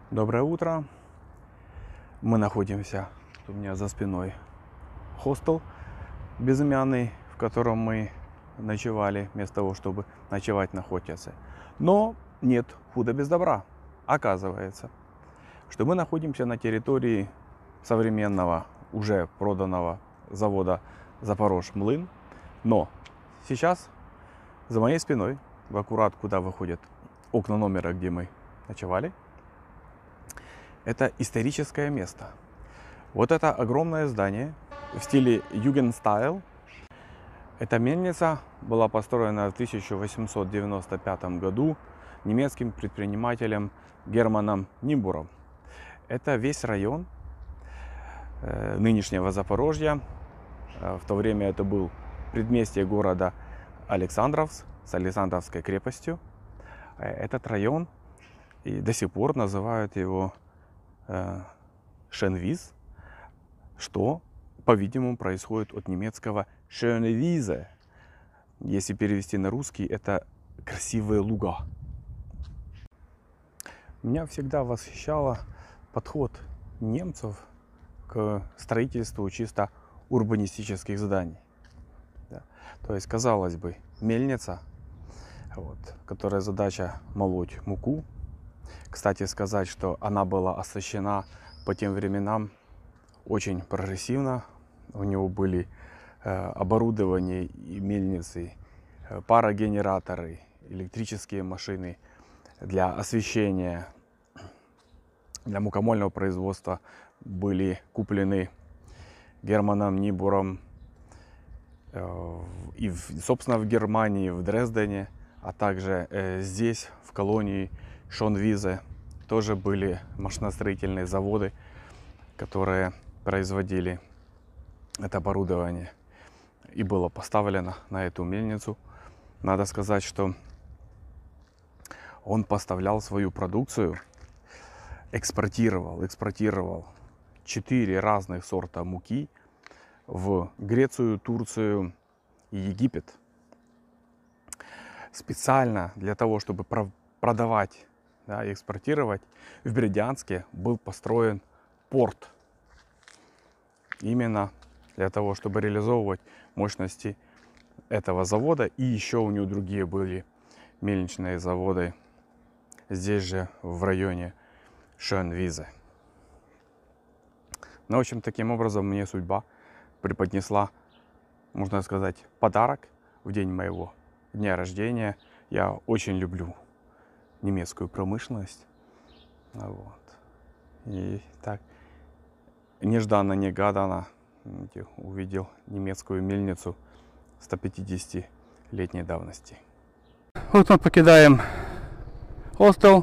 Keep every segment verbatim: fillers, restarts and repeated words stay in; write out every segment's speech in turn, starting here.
Доброе утро. Мы находимся у меня за спиной хостел безымянный, в котором мы ночевали, вместо того, чтобы ночевать на Хотьяце. Но нет худа без добра. Оказывается, что мы находимся на территории современного, уже проданного завода Запорожмлын. Но сейчас за моей спиной, в аккурат куда выходят окна номера, где мы ночевали, это историческое место. Вот это огромное здание в стиле Югенстайл. Эта мельница была построена в тысяча восемьсот девяносто пятом году немецким предпринимателем Германом Нимбуром. Это весь район э, нынешнего Запорожья. В то время это был предместье города Александровск с Александровской крепостью. Этот район и до сих пор называют его Шенвиз, что, по-видимому, происходит от немецкого Schöne Wiese. Если перевести на русский, это красивые луга. Меня всегда восхищал подход немцев к строительству чисто урбанистических зданий. Да. То есть, казалось бы, мельница, вот, которая задача молоть муку. Кстати сказать, что она была оснащена по тем временам очень прогрессивно. У него были э, оборудование и мельницы, э, парогенераторы, электрические машины для освещения, для мукомольного производства были куплены Германом Нимбуром э, и, в, собственно, в Германии, в Дрездене, а также э, здесь, в колонии Шонвизе, тоже были машиностроительные заводы, которые производили это оборудование, и было поставлено на эту мельницу. Надо сказать, что он поставлял свою продукцию, экспортировал, экспортировал четыре разных сорта муки в Грецию, Турцию и Египет. Специально для того, чтобы продавать, да, экспортировать, в Бердянске был построен порт. Именно для того, чтобы реализовывать мощности этого завода. И еще у него другие были мельничные заводы здесь же, в районе Шенвизе. Ну, в общем, таким образом мне судьба преподнесла, можно сказать, подарок в день моего дня рождения. Я очень люблю немецкую промышленность. Вот. И так нежданно-негаданно увидел немецкую мельницу сто пятидесятилетней давности. Вот мы покидаем хостел,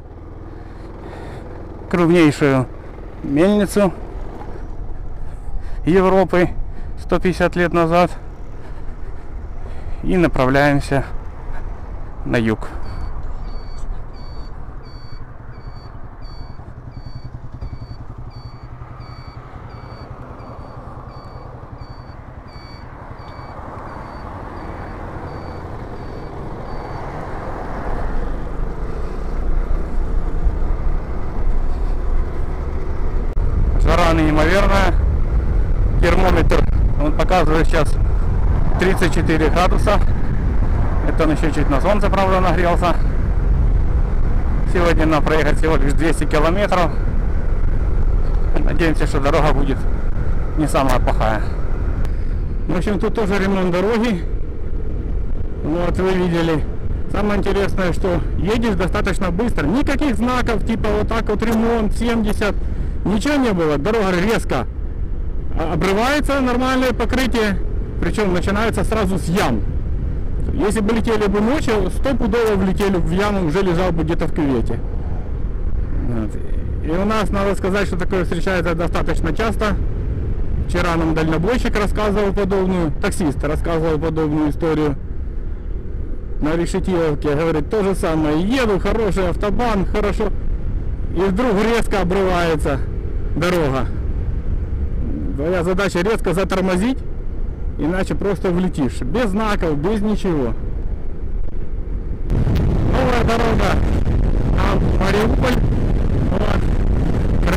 крупнейшую мельницу Европы сто пятьдесят лет назад, и направляемся на юг. Жара неимоверная. Термометр, он показывает сейчас тридцать четыре градуса. Это он еще чуть на солнце, правда, нагрелся. Сегодня нам проехать всего лишь двести километров. Надеемся, что дорога будет не самая плохая. В общем, тут тоже ремонт дороги. Вот, вы видели. Самое интересное, что едешь достаточно быстро. Никаких знаков, типа вот так вот ремонт, семьдесят. Ничего не было. Дорога резко обрывается, нормальное покрытие. Причем начинается сразу с ям. Если бы летели бы ночью, стопудово влетели в яму, уже лежал бы где-то в кювете. Вот. И у нас, надо сказать, что такое встречается достаточно часто. Вчера нам дальнобойщик рассказывал подобную, таксист рассказывал подобную историю. На Решетиловке, говорит, то же самое. Еду, хороший автобан, хорошо. И вдруг резко обрывается дорога. Твоя задача резко затормозить, иначе просто влетишь. Без знаков, без ничего. Новая дорога на Мариуполь. Вот.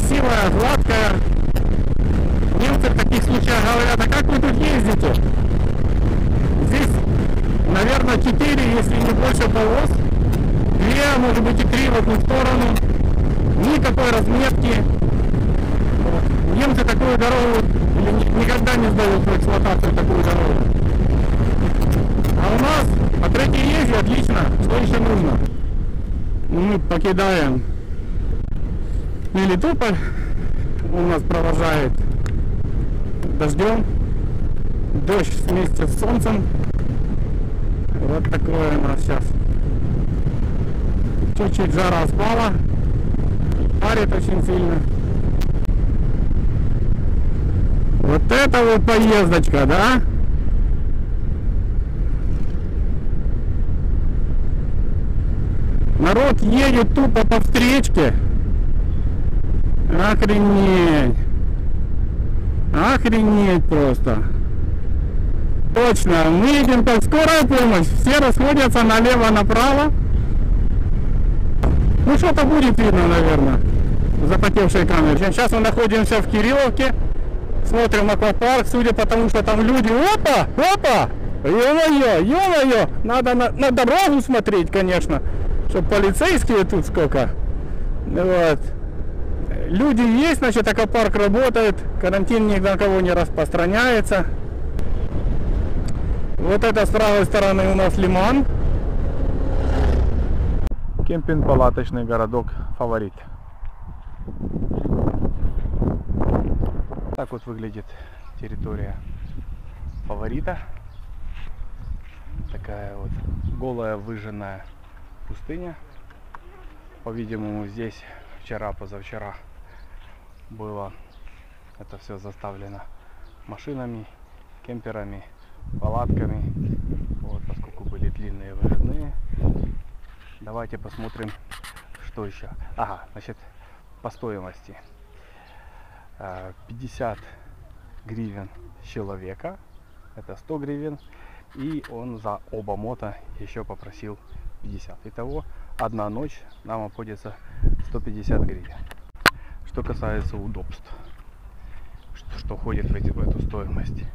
красивая, гладкая. Немцы в таких случаях говорят: а как вы тут ездите? Здесь, наверное, четыре, если не больше полос. Две, может быть и три в одну сторону. Никакой разметки. Вот. Немцы такую дорогу или никогда не сдают в эксплуатацию такую дорогу. А у нас по третьей езде отлично. Что еще нужно? Мы покидаем Мелитополь. Он нас провожает дождем. Дождь вместе с солнцем. Вот такое у нас сейчас. Чуть-чуть жара спала. Парит очень сильно. Вот это вот поездочка, да? Народ едет тупо по встречке. Охренеть. Охренеть просто. Точно, мы едем как скорая помощь. Все расходятся налево-направо. Ну что-то будет видно, наверное, в запотевшей камере. Сейчас мы находимся в Кирилловке. Смотрим аквапарк, судя по тому, что там люди. Опа! Опа! Ё-моё! Ё-моё! Надо на, на дорогу смотреть, конечно. Чтоб полицейские тут сколько. Вот. Люди есть, значит, аквапарк работает. Карантин ни на кого не распространяется. Вот это с правой стороны у нас Лиман. Кемпинг-палаточный городок Фаворит. Так вот выглядит территория Фаворита. Такая вот голая выжженная пустыня. По-видимому, здесь вчера-позавчера было это все заставлено машинами, кемперами, палатками. Вот, поскольку были длинные выходные. Давайте посмотрим, что еще. Ага, значит, по стоимости. пятьдесят гривен с человека. Это сто гривен. И он за оба мота еще попросил пятьдесят. Итого, одна ночь нам обходится сто пятьдесят гривен. Что касается удобств. Что, что входит в, эти, в эту стоимость.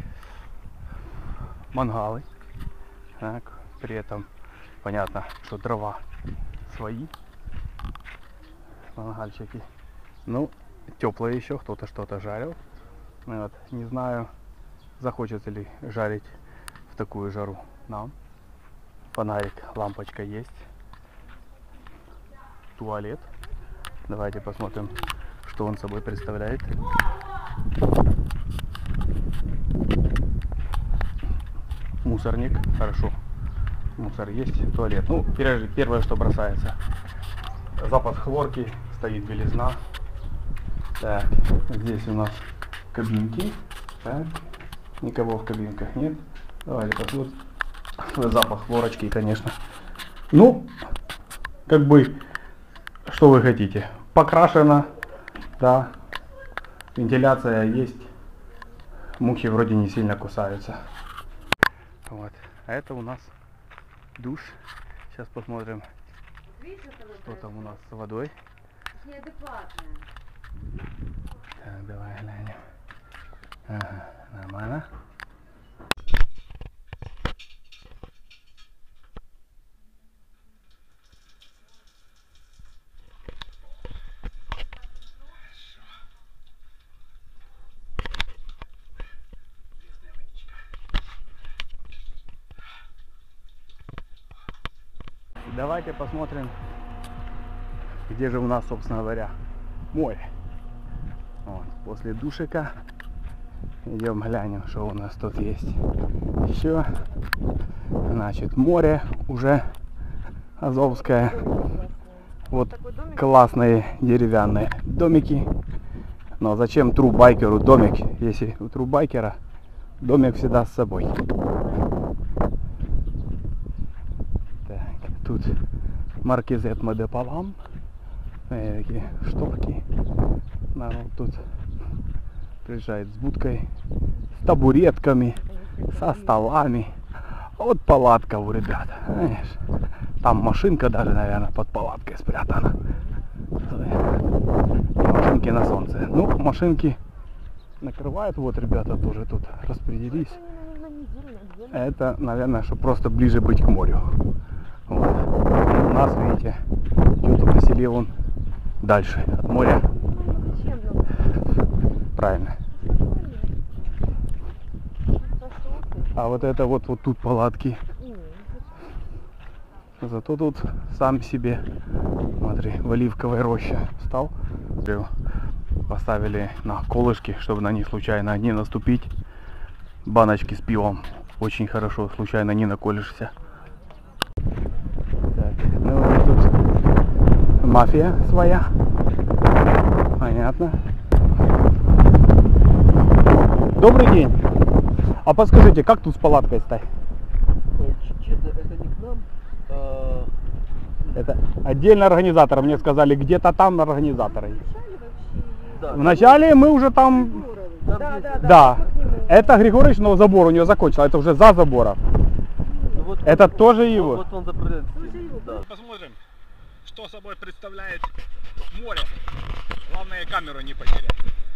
Мангалы. Так, при этом понятно, что дрова свои. Мангальчики. Ну, теплое еще, кто-то что-то жарил. Вот. Не знаю, захочется ли жарить в такую жару нам. Фонарик, лампочка есть. Туалет. Давайте посмотрим, что он собой представляет. Мусорник, хорошо. Мусор есть, туалет. Ну, первое, что бросается. Запах хлорки, стоит белизна. Так, здесь у нас кабинки. Так, никого в кабинках нет. Давайте посмотрим. Запах хлорочки, конечно. Ну, как бы, что вы хотите? Покрашено, да. Вентиляция есть. Мухи вроде не сильно кусаются. Вот. А это у нас душ. Сейчас посмотрим, что там у нас с водой. Неадекватная. Так, давай глянем. Ага, нормально. Давайте посмотрим, где же у нас, собственно говоря, море. Вот, после душика идем глянем, что у нас тут есть еще. Значит, море уже Азовское. Вот классные деревянные домики. Но зачем трубайкеру домик, если у трубайкера домик всегда с собой? Тут маркизет Медеполам. Такие шторки. Народ тут приезжает с будкой, с табуретками, со столами. Вот палатка у ребят. Знаешь, там машинка даже, наверное, под палаткой спрятана. Машинки Палатки на солнце. Ну, машинки накрывают. Вот ребята тоже тут распределились. Это, наверное, что просто ближе быть к морю. Вот. У нас, видите, кто-то поселил он дальше от моря. Правильно. А вот это вот, вот тут палатки. Зато тут сам себе, смотри, в оливковой роще стал. Поставили на колышки, чтобы на них случайно не наступить. Баночки с пивом. Очень хорошо, случайно не наколешься. Так, ну вот тут мафия своя. Понятно. Добрый день. А подскажите, как тут с палаткой стать? Честно, это не к нам. А... Это отдельно организатор. Мне сказали, где-то там организаторы. Да. Вначале мы уже там... Там Да, есть- да, да. Да. Это Григорьевич, но забор у него закончил. Это уже за забором. Ну, вот, Это вот, тоже вот- его. Вот он заправляет. Да. Посмотрим, что собой представляет море. Главное камеру не потерять.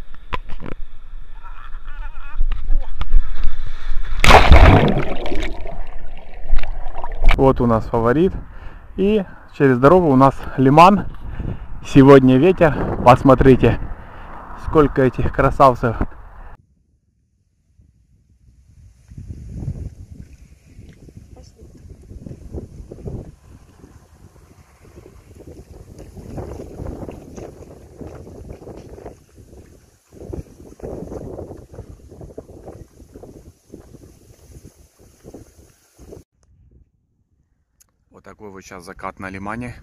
Вот у нас фаворит. И через дорогу у нас лиман. Сегодня ветер. Посмотрите, сколько этих красавцев. Вот такой вот сейчас закат на лимане.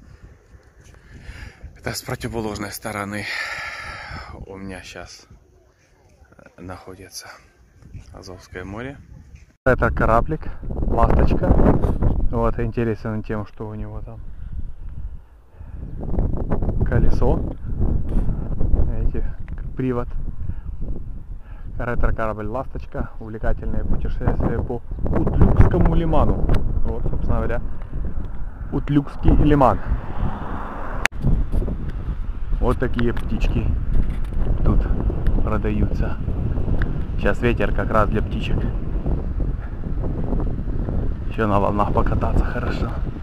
Это с противоположной стороны у меня сейчас находится Азовское море. Это кораблик, ласточка. Вот, интересен тем, что у него там колесо. Видите, как привод. Ретро-корабль «Ласточка». Увлекательное путешествие по Утлюкскому лиману. Вот, собственно говоря, Утлюкский лиман. Вот такие птички тут продаются. Сейчас ветер как раз для птичек. Еще на волнах покататься хорошо.